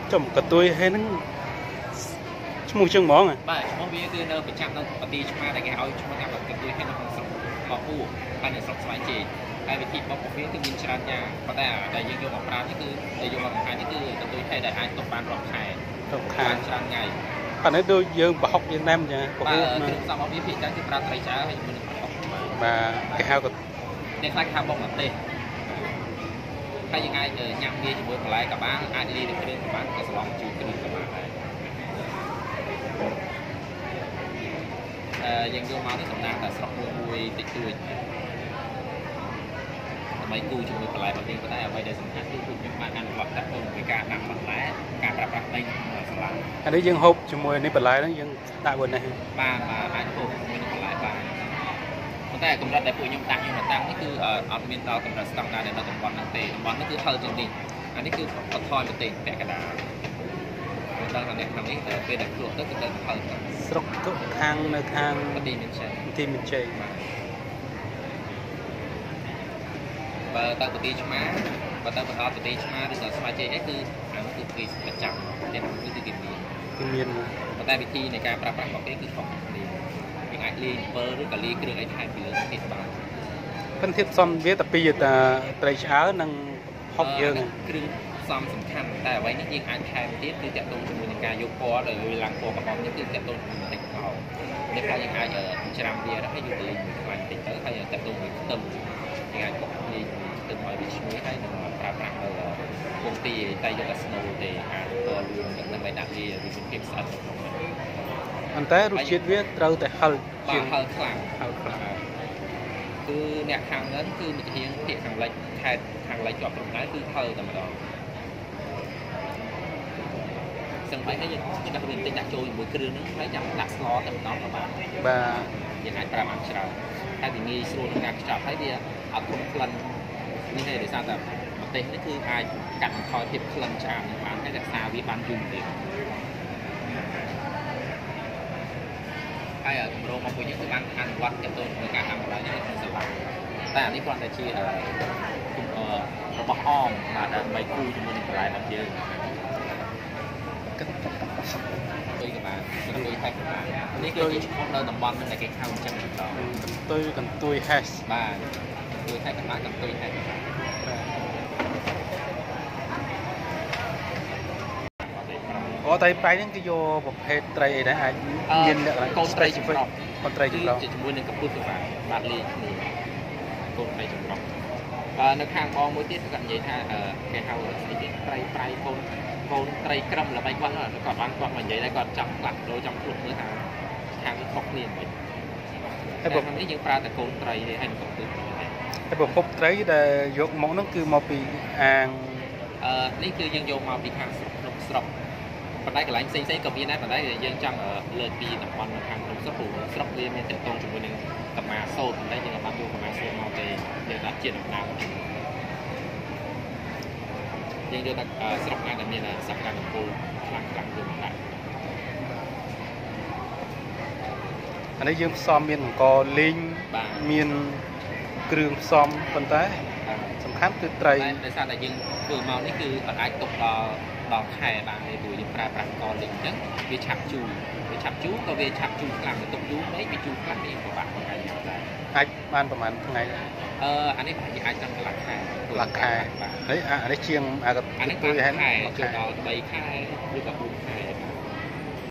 chồng cả tôi hay nó mua chân món à bà chúng tôi cứ nơi phải chạm nó và đi chúng ta cái áo chúng ta làm cái tôi hay nó không sống bỏ u ban này sống xoáy chỉ ai bị thịt bọc phía từ miền Tràn nhà cóแต่đại dương dùng bọc raนี่คือđại dươngบางไงนี่คือแต่tôi hay đại aiตกปลาหลอกไข่Tràn ngày bạn ấy đôi dương bảo học Việt Nam nha bà cái sao bọc phía đangคือปลาไตรช้าhay mình mà cái hao của เนี่ยคล้ายข้าวบองแบบเต้ถ้ายังไงยำมีជាមួយបន្លែกับบ้างអាចលីនឹងគ្រឿងกับบ้างក៏ស្លងជួយគ្រឿងกับบ้างដែរយើងយកមកនេះតំណាងតែស្រុកមួយតិចតួចដើម្បីគូជាមួយបន្លែបែបនេះប៉ុន្តែអ្វីដែលសំខាន់គឺពួកខ្ញុំបានអនុវត្តតាក់ទងពីការដាំបន្លែការប្រើប្រាស់ដីក្នុងសាលាអានេះយើងហូបជាមួយនេះបន្លែហ្នឹងយើងដាក់ဝင်នេះបាទអាចហូបជាមួយនឹងបន្លែបានតែកម្រិតដែលពួកខ្ញុំដាក់ខ្ញុំតាំងនេះគឺអត់មានដល់កម្រិតស្តង់ដារនៅតំបន់ហ្នឹងទេតំបន់ហ្នឹងគឺហឹលជាងនេះអានេះគឺបន្ថយបន្តិចតែកណ្ដាលដល់ខាងនេះពេលដែលគ្រោះទៅគឺទៅហឹលស្រុកទុកខាងនៅខាងទីមានជ័យបើទៅប្រទេសឆ្មាបើទៅបន្តប្រទេសឆ្មាឬក៏ស្វាយជ័យអីគឺអានោះគឺគេប្រចាំតែគឺគេមានប៉ុន្តែវិធីនៃការប្រើប្រាស់របស់គេគឺខុសគ្នាអាចលីបើឬក៏លីគ្រឿងអីថែមពីលើទៀតបានប៉ុន្តែផ្សំវាតែពីត្រីឆ្អើនិងហុកយើងគ្រឿងផ្សំសំខាន់តែអ្វីនេះយើងអាចថែមទៀតគឺតាក់ទងជាមួយនឹងការយកពណ៌ដោយឡើងពណ៌កំប៉ុងនេះគឺតាក់ទងជាមួយនឹងខ្មៅនេះខ្លះយើងអាចច្រាំវាហើយយកទៅលេងខ្លាញ់តិចទៅហើយតាក់ទងជាមួយខ្ទឹមយើងអាចបុកលេងខ្ទឹមឲ្យវាឈ្ងុយហើយនឹងប្រើប្រាស់នៅពងទាតែយកតែស្នូលទេអាចតលឿនដើម្បីដាក់វាមានភាពស្អិតក្នុងនោះប៉ុន្តែរសជាតិវាត្រូវតែហឹលជាងហឹលខ្លាំងគឺអ្នកខាងហ្នឹងគឺវិធានភាគខាងលិចខេត្តខាងលិចជាប់ព្រំដែនគឺហឹលតែម្ដងសឹងបែបនេះយើងឆ្កាស់វាតិចដាក់ចូលជាមួយគ្រឿងហ្នឹងហើយចាំដាក់ស្លតែម្ដងក៏បានបាទយើងអាចប្រើបានច្រើនតែវាងាយស្រួលក្នុងការខ្ចប់ហើយវាអត់គ្រប់ក្លិននេះទេដោយសារតែប្រទេសនេះគឺអាចកាត់បន្ថយភាពក្លិនឆ្អាបនឹងបានហើយរក្សាវាបានយូរទៀតហើយគម្រោងរបស់ពួកយើងគឺបានអនុវត្តទៅក្នុងការដាំបន្លែនេះក្នុងសាលាតែអានេះគ្រាន់តែជារបស់អមបាទដើម្បីគូជាមួយនឹងបន្លែរបស់យើងទុយក៏បានទុយហែកក៏បាននេះគឺជាឈ្មោះនៅតំបន់ហ្នឹងដែលគេហៅអញ្ចឹងបន្តកន្ទុយហេសបាទទុយហែកក៏បានកន្ទុយហេសអូត្រីប្រៃហ្នឹងគឺយកប្រភេទត្រីអីដែរអាចមានលក្ខណៈកូនត្រីចម្រុះកូនត្រីចម្រុះជាមួយនឹងកពុះទៅបាទលេខនេះកូនត្រីចម្រុះនៅខាងបងមួយទៀតគាត់និយាយថាគេហៅស្អីគេត្រីប្រៃកូនត្រីក្រឹមល្បីគាត់គាត់បានគាត់មកនិយាយដែរគាត់ចាំផ្លាស់ប្ដូរចាំខ្លួនមើលថាខាងនេះខុសគ្នាវិញហើយបើនេះយើងប្រើតែកូនត្រីទេហើយកពុះហើយប្រភពត្រីដែលយកមកហ្នឹងគឺមកពីអាងនេះគឺយើងយកមកពីខាងក្នុងស្រុកប៉ុន្តែកន្លែងផ្សេងៗក៏មានដែរប៉ុន្តែយើងចង់លើកពីតំបន់នៅខាងក្នុងស្រុកព្រោះស្រុកវាមានតកតងជាមួយនឹងកម្មាសូត្រប៉ុន្តែយើងបានយកកម្មាសូត្រមកទេយើងដាក់ជាតិដំណាំយើងយកតែស្រុកណាដែលមានសក្តានុពលខ្លាំងយកមកដាក់អានេះយើងផ្សំមានអង្ករលីងមានគ្រឿងផ្សំប៉ុន្តែសំខាន់គឺត្រីដោយសារតែយើងធ្វើមកនេះគឺអាចទុកដល់ខែបានទេព្រោះយើងប្រើប្រាស់អង្ករលីងអញ្ចឹងវាឆាប់ជូរក៏វាឆាប់ជូរខ្លាំងទៅទុកយូរពេកវាជូរខ្លាំងនេះពិបាកក្នុងការញ៉ាំដែរអាចបានប្រហែលថ្ងៃអានេះប្រហែលជាអាចដល់កន្លះខែហើយអានេះជាងអានេះខែចូលដល់3ខែឬក៏4ខែ